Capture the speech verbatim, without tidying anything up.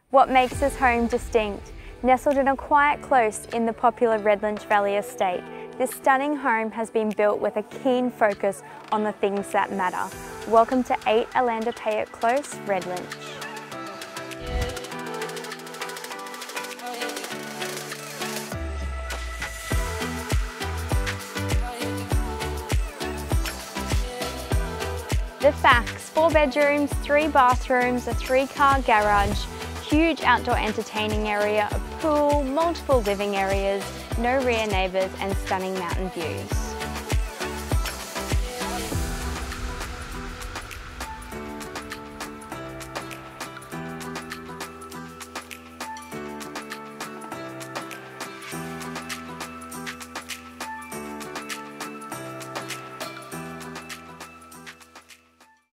What makes this home distinct? Nestled in a quiet close in the popular Redlynch Valley estate, this stunning home has been built with a keen focus on the things that matter. Welcome to eight Alander Payet Close, Redlynch. The facts: four bedrooms, three bathrooms, a three-car garage, huge outdoor entertaining area, a pool, multiple living areas, no rear neighbours and stunning mountain views.